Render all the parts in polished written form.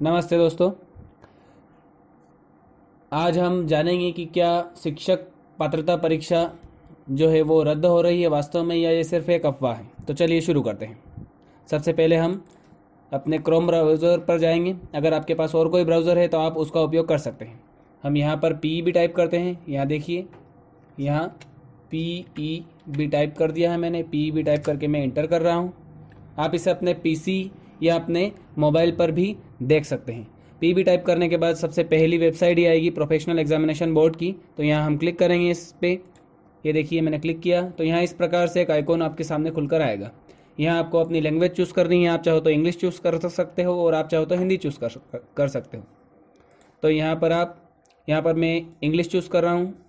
नमस्ते दोस्तों। आज हम जानेंगे कि क्या शिक्षक पात्रता परीक्षा जो है वो रद्द हो रही है वास्तव में, या ये सिर्फ एक अफवाह है। तो चलिए शुरू करते हैं। सबसे पहले हम अपने क्रोम ब्राउज़र पर जाएंगे। अगर आपके पास और कोई ब्राउज़र है तो आप उसका उपयोग कर सकते हैं। हम यहाँ पर PE टाइप करते हैं। यहाँ देखिए, यहाँ PE टाइप कर दिया है मैंने। PE टाइप करके मैं इंटर कर रहा हूँ। आप इसे अपने PC या अपने मोबाइल पर भी देख सकते हैं। PE टाइप करने के बाद सबसे पहली वेबसाइट ही आएगी प्रोफेशनल एग्जामिनेशन बोर्ड की। तो यहाँ हम क्लिक करेंगे इस पर। ये देखिए मैंने क्लिक किया तो यहाँ इस प्रकार से एक आइकॉन आपके सामने खुलकर आएगा। यहाँ आपको अपनी लैंग्वेज चूज़ करनी है। आप चाहो तो इंग्लिश चूज़ कर सकते हो और आप चाहो तो हिंदी चूज़ कर सकते हो। तो यहाँ पर मैं इंग्लिश चूज़ कर रहा हूँ।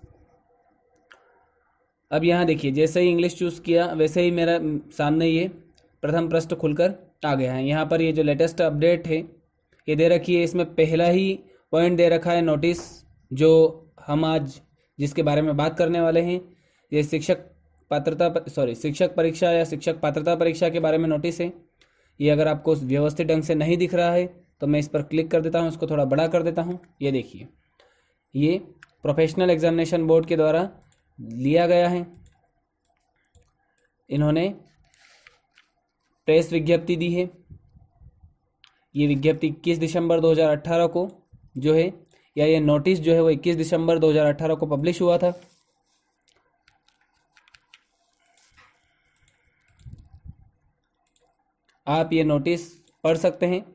अब यहाँ देखिए, जैसे ही इंग्लिश चूज़ किया वैसे ही मेरा सामने ये प्रथम पृष्ठ खुलकर आ गया है। यहाँ पर ये जो लेटेस्ट अपडेट है ये दे रखी है। इसमें पहला ही पॉइंट दे रखा है नोटिस, जो हम आज जिसके बारे में बात करने वाले हैं। ये शिक्षक परीक्षा या शिक्षक पात्रता परीक्षा के बारे में नोटिस है। ये अगर आपको व्यवस्थित ढंग से नहीं दिख रहा है तो मैं इस पर क्लिक कर देता हूँ, इसको थोड़ा बड़ा कर देता हूँ। ये देखिए, ये प्रोफेशनल एग्जामिनेशन बोर्ड के द्वारा लिया गया है। इन्होंने प्रेस विज्ञप्ति दी है। ये विज्ञप्ति 21 दिसंबर 2018 को जो है, या ये नोटिस जो है वो 21 दिसंबर 2018 को पब्लिश हुआ था। आप ये नोटिस पढ़ सकते हैं।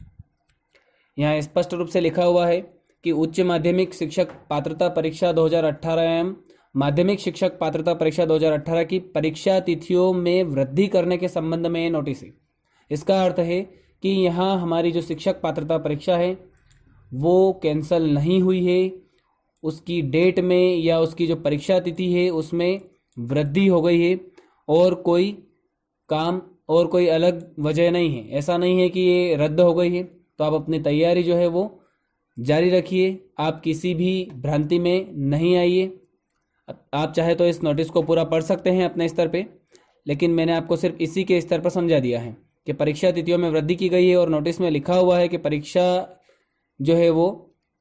यहाँ स्पष्ट रूप से लिखा हुआ है कि उच्च माध्यमिक शिक्षक पात्रता परीक्षा 2018 एवं माध्यमिक शिक्षक पात्रता परीक्षा 2018 की परीक्षा तिथियों में वृद्धि करने के संबंध में ये नोटिस है। इसका अर्थ है कि यहाँ हमारी जो शिक्षक पात्रता परीक्षा है वो कैंसिल नहीं हुई है। उसकी डेट में या उसकी जो परीक्षा तिथि है उसमें वृद्धि हो गई है, और कोई काम और कोई अलग वजह नहीं है। ऐसा नहीं है कि ये रद्द हो गई है। तो आप अपनी तैयारी जो है वो जारी रखिए। आप किसी भी भ्रांति में नहीं आइए। आप चाहे तो इस नोटिस को पूरा पढ़ सकते हैं अपने स्तर पे, लेकिन मैंने आपको सिर्फ इसी के स्तर पर समझा दिया है कि परीक्षा तिथियों में वृद्धि की गई है। और नोटिस में लिखा हुआ है कि परीक्षा जो है वो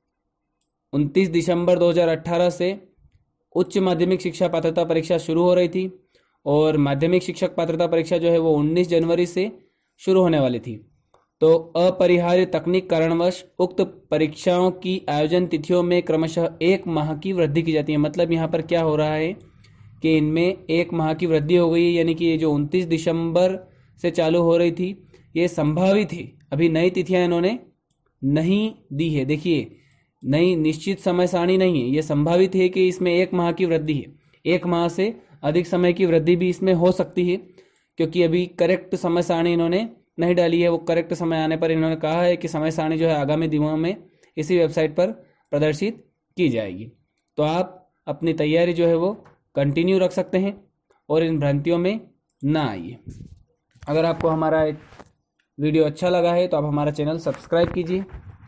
29 दिसंबर 2018 से उच्च माध्यमिक शिक्षा पात्रता परीक्षा शुरू हो रही थी, और माध्यमिक शिक्षक पात्रता परीक्षा जो है वो 19 जनवरी से शुरू होने वाली थी। तो अपरिहार्य तकनीक कारणवश उक्त परीक्षाओं की आयोजन तिथियों में क्रमशः 1 माह की वृद्धि की जाती है। मतलब यहाँ पर क्या हो रहा है कि इनमें 1 माह की वृद्धि हो गई है। यानी कि ये जो 29 दिसंबर से चालू हो रही थी ये संभावित है। अभी नई तिथियां इन्होंने नहीं दी है। देखिए, नई निश्चित समय सारणी नहीं है। ये संभावित है कि इसमें 1 माह की वृद्धि है। 1 माह से अधिक समय की वृद्धि भी इसमें हो सकती है, क्योंकि अभी करेक्ट समय सारणी इन्होंने नहीं डाली है। वो करेक्ट समय आने पर इन्होंने कहा है कि समय सारणी जो है आगामी दिनों में इसी वेबसाइट पर प्रदर्शित की जाएगी। तो आप अपनी तैयारी जो है वो कंटिन्यू रख सकते हैं और इन भ्रांतियों में ना आइए। अगर आपको हमारा एक वीडियो अच्छा लगा है तो आप हमारा चैनल सब्सक्राइब कीजिए।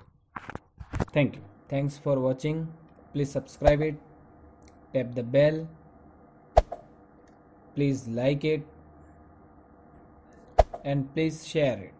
Thank you. Thanks for watching. Please subscribe it, tap the bell, please like it and please share it.